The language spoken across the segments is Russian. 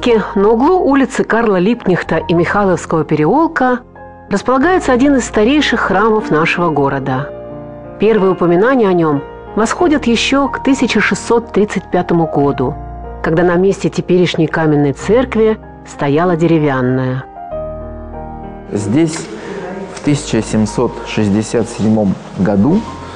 Михайловске на углу улицы Карла Липкнехта и Михайловского переулка располагается один из старейших храмов нашего города. Первые упоминания о нем восходят еще к 1635 году, когда на месте теперешней каменной церкви стояла деревянная. Здесь в 1767 году,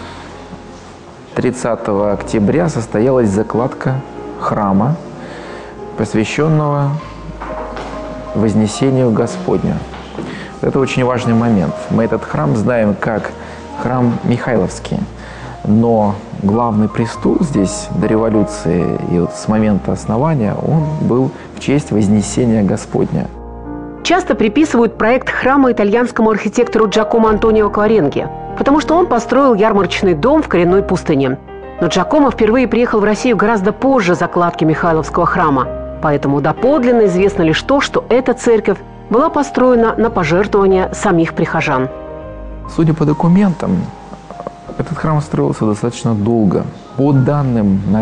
30 октября, состоялась закладка храма, посвященного Вознесению Господню. Это очень важный момент. Мы этот храм знаем как храм Михайловский, но главный престол здесь до революции и вот с момента основания он был в честь Вознесения Господня. Часто приписывают проект храма итальянскому архитектору Джакомо Антонио Кваренге, потому что он построил ярмарочный дом в коренной пустыне. Но Джакомо впервые приехал в Россию гораздо позже закладки Михайловского храма, поэтому доподлинно известно лишь то, что эта церковь была построена на пожертвования самих прихожан. Судя по документам, этот храм строился достаточно долго. По данным на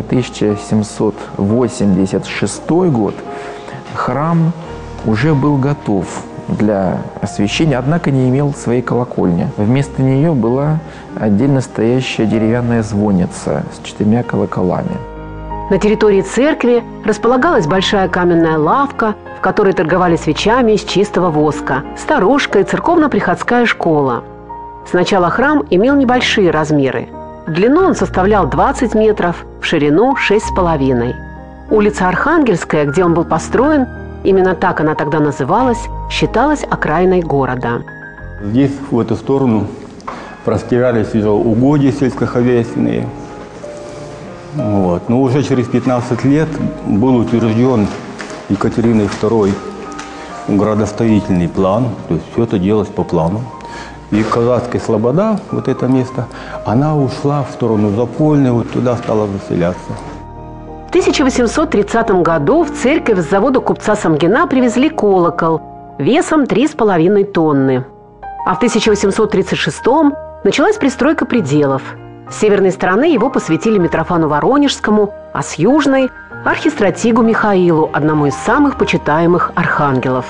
1786 год храм уже был готов для освящения, однако не имел своей колокольни. Вместо нее была отдельно стоящая деревянная звонница с 4 колоколами. На территории церкви располагалась большая каменная лавка, в которой торговали свечами из чистого воска, сторожка и церковно-приходская школа. Сначала храм имел небольшие размеры. В длину он составлял 20 метров, в ширину 6,5. Улица Архангельская, где он был построен, именно так она тогда называлась, считалась окраиной города. Здесь, в эту сторону, простирались уже угодья сельскохозяйственные. Вот. Но уже через 15 лет был утвержден Екатериной II градостроительный план, то есть все это делалось по плану. И Казацкая Слобода, вот это место, она ушла в сторону Запольной, вот туда стала заселяться. В 1830 году в церковь с завода купца Самгина привезли колокол весом 3,5 тонны. А в 1836 началась пристройка пределов. С северной стороны его посвятили Митрофану Воронежскому, а с южной – архистратигу Михаилу, одному из самых почитаемых архангелов.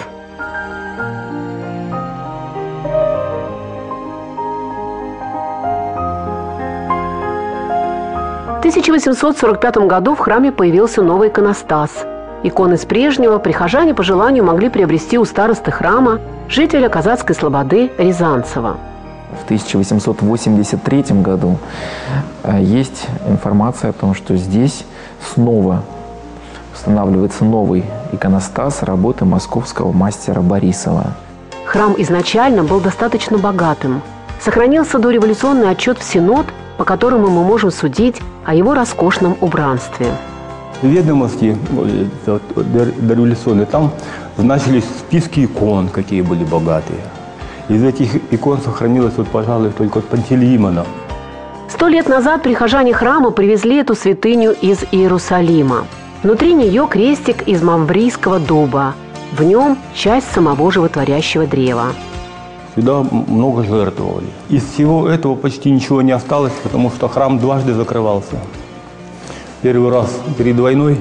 В 1845 году в храме появился новый иконостас. Иконы с прежнего прихожане по желанию могли приобрести у старосты храма, жителя Казацкой Слободы Рязанцева. В 1883 году есть информация о том, что здесь снова устанавливается новый иконостас работы московского мастера Борисова. Храм изначально был достаточно богатым. Сохранился дореволюционный отчет в Синод, по которому мы можем судить о его роскошном убранстве. Ведомости дореволюционные, там значились списки икон, какие были богатые. Из этих икон сохранилось, вот, пожалуй, только Пантелеимона. 100 лет назад прихожане храма привезли эту святыню из Иерусалима. Внутри нее крестик из маврийского дуба. В нем часть самого животворящего древа. Сюда много жертвовали. Из всего этого почти ничего не осталось, потому что храм дважды закрывался. Первый раз перед войной,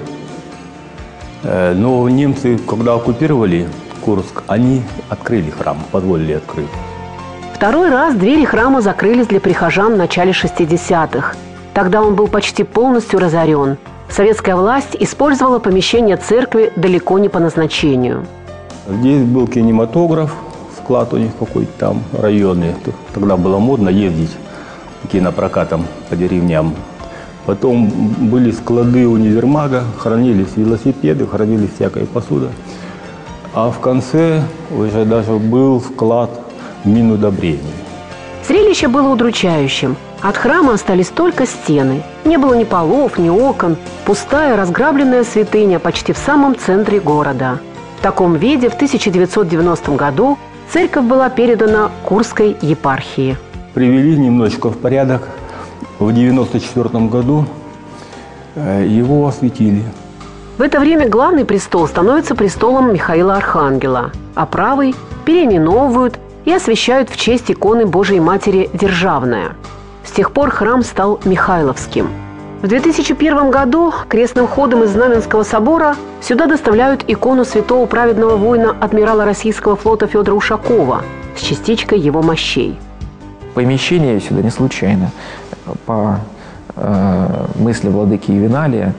но немцы, когда оккупировали Курск, они открыли храм, позволили открыть. Второй раз двери храма закрылись для прихожан в начале 60-х. Тогда он был почти полностью разорен. Советская власть использовала помещение церкви далеко не по назначению. Здесь был кинематограф, склад у них какой-то там районный. Тогда было модно ездить кинопрокатом по деревням. Потом были склады универмага, хранились велосипеды, хранились всякая посуда. А в конце уже даже был склад минудобрений. Зрелище было удручающим. От храма остались только стены. Не было ни полов, ни окон. Пустая, разграбленная святыня почти в самом центре города. В таком виде в 1990 году церковь была передана Курской епархии. Привели немножечко в порядок. В 1994 году его осветили. В это время главный престол становится престолом Михаила Архангела, а правый переименовывают и освящают в честь иконы Божией Матери Державная. С тех пор храм стал Михайловским. В 2001 году крестным ходом из Знаменского собора сюда доставляют икону святого праведного воина адмирала российского флота Федора Ушакова с частичкой его мощей. Помещение сюда не случайно. По мысли владыки Ювеналия,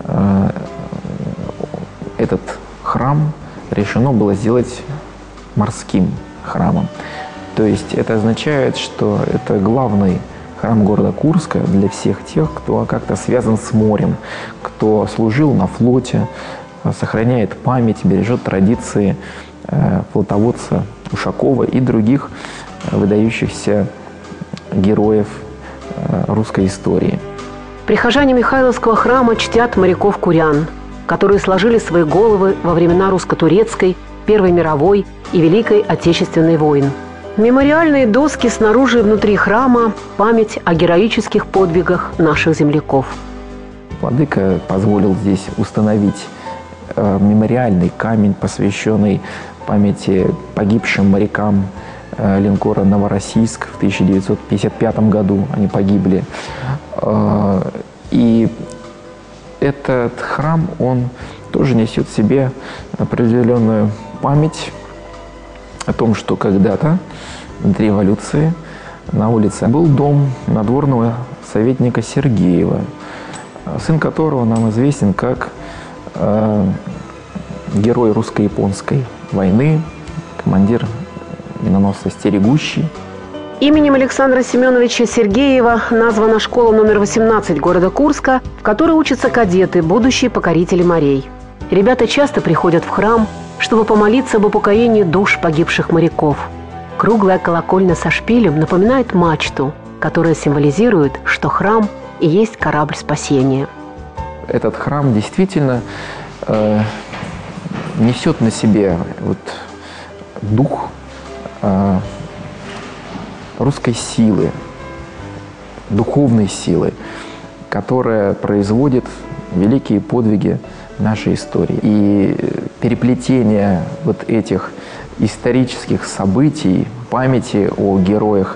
этот храм решено было сделать морским храмом. То есть это означает, что это главный храм города Курска для всех тех, кто как-то связан с морем, кто служил на флоте, сохраняет память, бережет традиции флотоводца Ушакова и других выдающихся героев русской истории. Прихожане Михайловского храма чтят моряков-курян, которые сложили свои головы во времена русско-турецкой, Первой мировой и Великой Отечественной войн. Мемориальные доски снаружи и внутри храма – память о героических подвигах наших земляков. Владыка позволил здесь установить мемориальный камень, посвященный памяти погибшим морякам линкора «Новороссийск» в 1955 году. Они погибли. И этот храм, он тоже несет в себе определенную память о том, что когда-то до революции на улице был дом надворного советника Сергеева, сын которого нам известен как герой русско-японской войны, командир миноносца «Стерегущий». Именем Александра Семеновича Сергеева названа школа номер 18 города Курска, в которой учатся кадеты, будущие покорители морей. Ребята часто приходят в храм, чтобы помолиться об упокоении душ погибших моряков. Круглая колокольня со шпилем напоминает мачту, которая символизирует, что храм и есть корабль спасения. Этот храм действительно несет на себе дух русской силы, духовной силы, которая производит великие подвиги нашей истории. И переплетение этих исторических событий, памяти о героях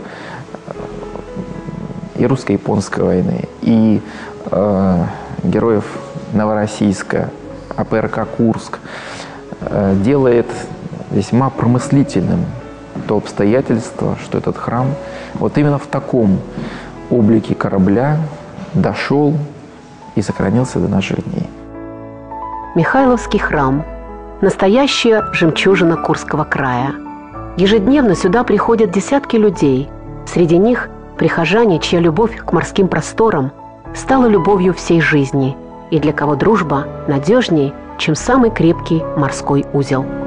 и русско-японской войны, и героев Новороссийска, АПРК «Курск», делает весьма промыслительным то обстоятельство, что этот храм именно в таком облике корабля дошел и сохранился до наших дней. Михайловский храм – настоящая жемчужина Курского края. Ежедневно сюда приходят десятки людей. Среди них прихожане, чья любовь к морским просторам стала любовью всей жизни и для кого дружба надежней, чем самый крепкий морской узел.